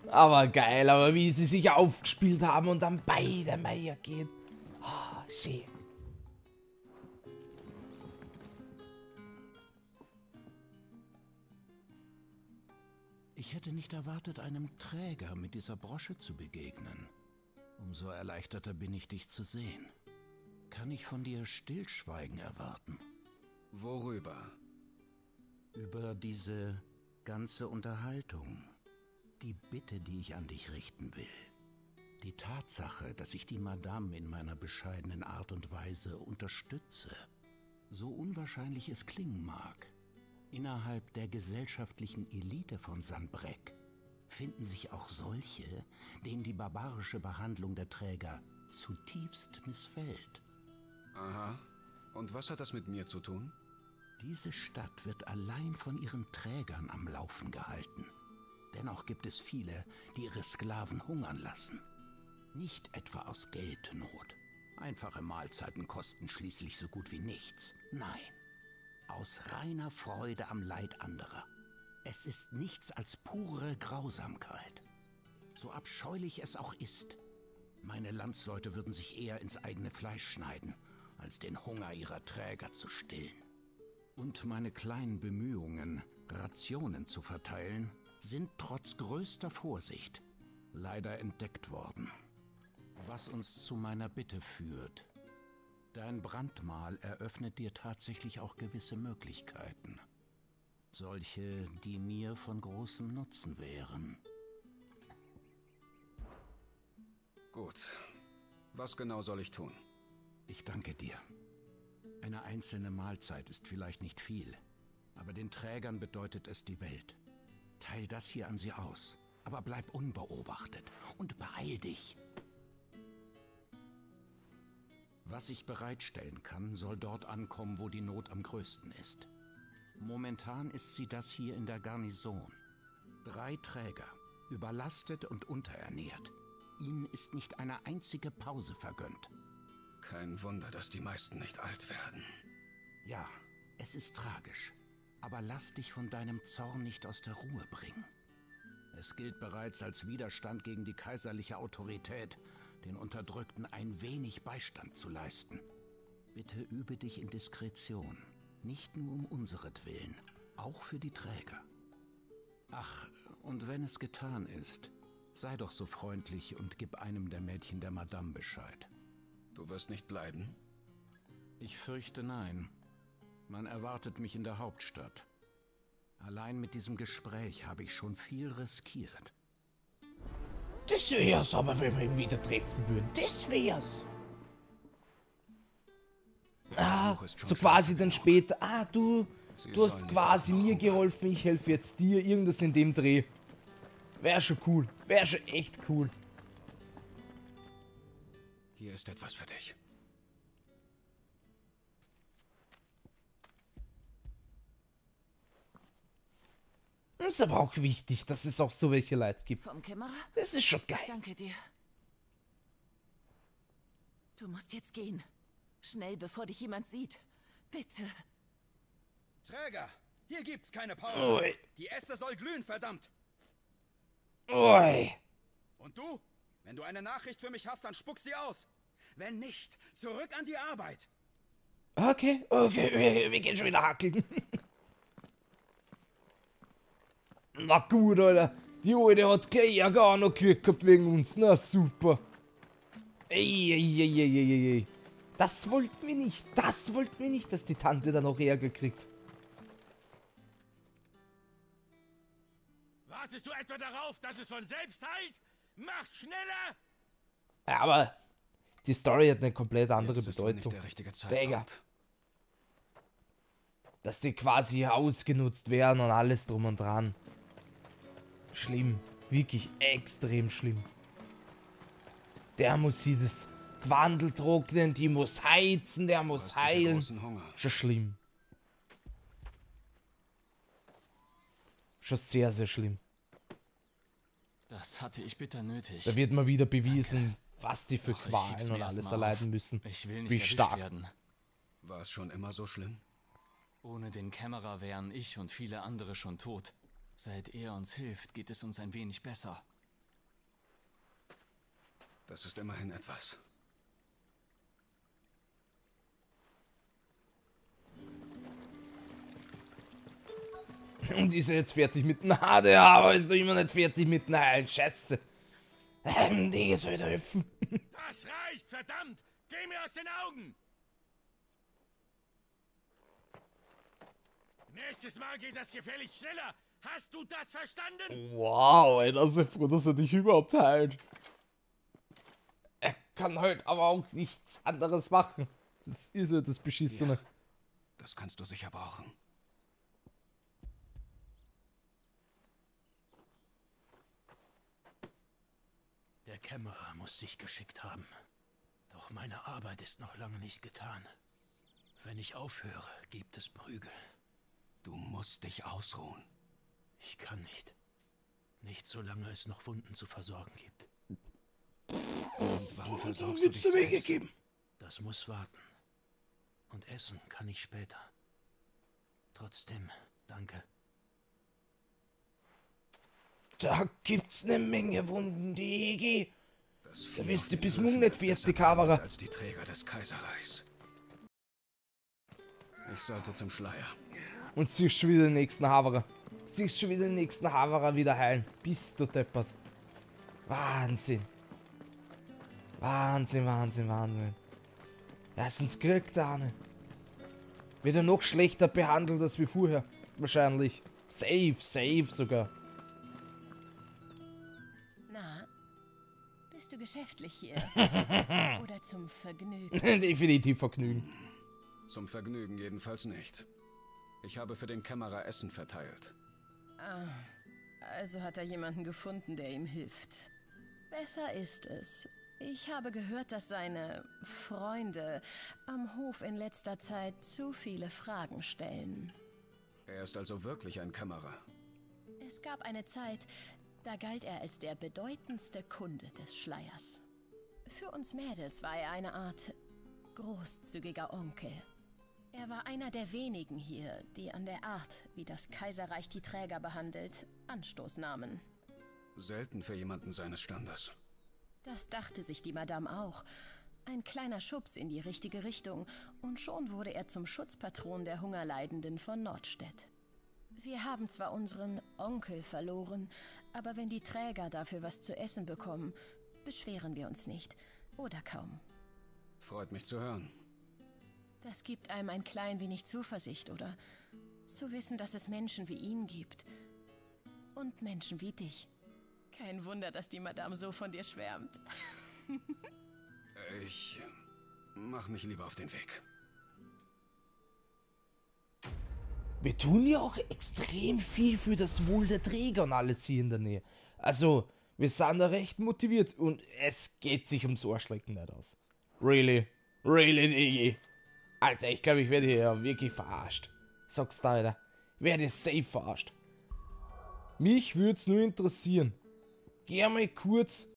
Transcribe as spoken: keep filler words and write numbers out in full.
Aber geil, aber wie sie sich aufgespielt haben und dann beide Meier gehen. Ah, oh, schön. Ich hätte nicht erwartet, einem Träger mit dieser Brosche zu begegnen. Umso erleichterter bin ich, dich zu sehen. Kann ich von dir Stillschweigen erwarten? Worüber? Über diese ganze Unterhaltung. Die Bitte, die ich an dich richten will. Die Tatsache, dass ich die Madame in meiner bescheidenen Art und Weise unterstütze. So unwahrscheinlich es klingen mag. Innerhalb der gesellschaftlichen Elite von Sanbreque finden sich auch solche, denen die barbarische Behandlung der Träger zutiefst missfällt. Aha. Und was hat das mit mir zu tun? Diese Stadt wird allein von ihren Trägern am Laufen gehalten. Dennoch gibt es viele, die ihre Sklaven hungern lassen. Nicht etwa aus Geldnot. Einfache Mahlzeiten kosten schließlich so gut wie nichts. Nein. Aus reiner Freude am Leid anderer. Es ist nichts als pure Grausamkeit. So abscheulich es auch ist. Meine Landsleute würden sich eher ins eigene Fleisch schneiden, als den Hunger ihrer Träger zu stillen. Und meine kleinen Bemühungen, Rationen zu verteilen, sind trotz größter Vorsicht leider entdeckt worden. Was uns zu meiner Bitte führt. Dein Brandmal eröffnet dir tatsächlich auch gewisse Möglichkeiten. Solche, die mir von großem Nutzen wären. Gut. Was genau soll ich tun? Ich danke dir. Eine einzelne Mahlzeit ist vielleicht nicht viel, aber den Trägern bedeutet es die Welt. Teil das hier an sie aus, aber bleib unbeobachtet und beeil dich. Was ich bereitstellen kann, soll dort ankommen, wo die Not am größten ist. Momentan ist sie das hier in der Garnison. Drei Träger, überlastet und unterernährt. Ihnen ist nicht eine einzige Pause vergönnt. Kein Wunder, dass die meisten nicht alt werden. Ja, es ist tragisch. Aber lass dich von deinem Zorn nicht aus der Ruhe bringen. Es gilt bereits als Widerstand gegen die kaiserliche Autorität, den Unterdrückten ein wenig Beistand zu leisten. Bitte übe dich in Diskretion, nicht nur um unseretwillen, auch für die Träger. Ach, und wenn es getan ist, sei doch so freundlich und gib einem der Mädchen der Madame Bescheid. Du wirst nicht bleiben? Ich fürchte nein. Man erwartet mich in der Hauptstadt. Allein mit diesem Gespräch habe ich schon viel riskiert. Das wär's aber, wenn wir ihn wieder treffen würden. Das wär's. Ah, so quasi dann später. Ah, du, du hast quasi mir geholfen, ich helfe jetzt dir. Irgendwas in dem Dreh. Wäre schon cool. Wäre schon echt cool. Hier ist etwas für dich. Das ist aber auch wichtig, dass es auch so welche Leute gibt. Vom Kämmerer? Das ist schon geil. Danke dir. Du musst jetzt gehen. Schnell, bevor dich jemand sieht. Bitte. Träger, hier gibt's keine Pause. Ui. Die Esse soll glühen, verdammt. Ui. Und du? Wenn du eine Nachricht für mich hast, dann spuck sie aus. Wenn nicht, zurück an die Arbeit. Okay, okay, wir, wir gehen schon wieder hackeln. Na gut, Alter. Die Alte hat gleich ja gar noch Glück gehabt wegen uns. Na super. Ey, ey, ey, ey, ey, ey. Das wollten wir nicht. Das wollten wir nicht, dass die Tante da noch Ärger kriegt. Wartest du etwa darauf, dass es von selbst heilt? Mach schneller! Ja, aber die Story hat eine komplett andere Jetzt ist wohl Bedeutung. nicht der richtige Digga. Zeitpunkt. Dass die quasi ausgenutzt werden und alles drum und dran. Schlimm. Wirklich extrem schlimm. Der muss sie das Gewandel trocknen, die muss heizen, der Du muss hast sicher heilen. großen Hunger. Schon schlimm. Schon sehr, sehr schlimm. Das hatte ich bitter nötig. Da wird mal wieder bewiesen, was die für Doch, ich schieb's Qualen mir und erst alles mal erleiden auf. müssen. Ich will nicht Wie erwischt stark. werden. War es schon immer so schlimm? Ohne den Kämmerer wären ich und viele andere schon tot. Seit er uns hilft, geht es uns ein wenig besser. Das ist immerhin etwas. Und ist er jetzt fertig mit dem Hade, aber ist doch immer nicht fertig mit dem Heilen. Scheiße. Ähm, die soll helfen. Das reicht, verdammt! Geh mir aus den Augen! Nächstes Mal geht das gefälligst schneller. Hast du das verstanden? Wow, ey, das ist ja froh, dass er dich überhaupt heilt. Er kann halt aber auch nichts anderes machen. Das ist ja das Beschissene. Ja, das kannst du sicher brauchen. Der Kämmerer muss dich geschickt haben. Doch meine Arbeit ist noch lange nicht getan. Wenn ich aufhöre, gibt es Prügel. Du musst dich ausruhen. Ich kann nicht. Nicht solange es noch Wunden zu versorgen gibt. Und wann versorgst du dich selbst? Das muss warten. Und essen kann ich später. Trotzdem, danke. Da gibt's ne Menge Wunden, Digi. Das Da Vieh bist auf du den bis Höfen morgen nicht ist besser fertig, behandelt Havara. als die Träger des Kaiserreichs. Ich sollte zum Schleier. Und siehst schon wieder den nächsten Havara. Siehst schon wieder den nächsten Havara wieder heilen. Bist du deppert. Wahnsinn. Wahnsinn, Wahnsinn, Wahnsinn. Ja, sonst kriegt er eine. Wird er noch schlechter behandelt als wie vorher. Wahrscheinlich. Safe, safe sogar. Na, bist du geschäftlich hier? Oder zum Vergnügen? Definitiv Vergnügen. Zum Vergnügen jedenfalls nicht. Ich habe für den Kämmerer Essen verteilt. Ah, also hat er jemanden gefunden, der ihm hilft. Besser ist es. Ich habe gehört, dass seine Freunde am Hof in letzter Zeit zu viele Fragen stellen. Er ist also wirklich ein Kämmerer. Es gab eine Zeit, da galt er als der bedeutendste Kunde des Schleiers. Für uns Mädels war er eine Art großzügiger Onkel. Er war einer der wenigen hier, die an der Art, wie das Kaiserreich die Träger behandelt, Anstoß nahmen. Selten für jemanden seines Standes. Das dachte sich die Madame auch. Ein kleiner Schubs in die richtige Richtung und schon wurde er zum Schutzpatron der Hungerleidenden von Nordstedt. Wir haben zwar unseren Onkel verloren, aber wenn die Träger dafür was zu essen bekommen, beschweren wir uns nicht. Oder kaum. Freut mich zu hören. Das gibt einem ein klein wenig Zuversicht, oder? Zu wissen, dass es Menschen wie ihn gibt. Und Menschen wie dich. Kein Wunder, dass die Madame so von dir schwärmt. Ich mach mich lieber auf den Weg. Wir tun ja auch extrem viel für das Wohl der Träger und alles hier in der Nähe. Also, wir sind da recht motiviert und es geht sich ums Arschlecken nicht aus. Really? Really, Digi? Alter, ich glaube, ich werde hier ja wirklich verarscht. Sag's da, Alter. Ich werde safe verarscht. Mich würde es nur interessieren. Geh mal kurz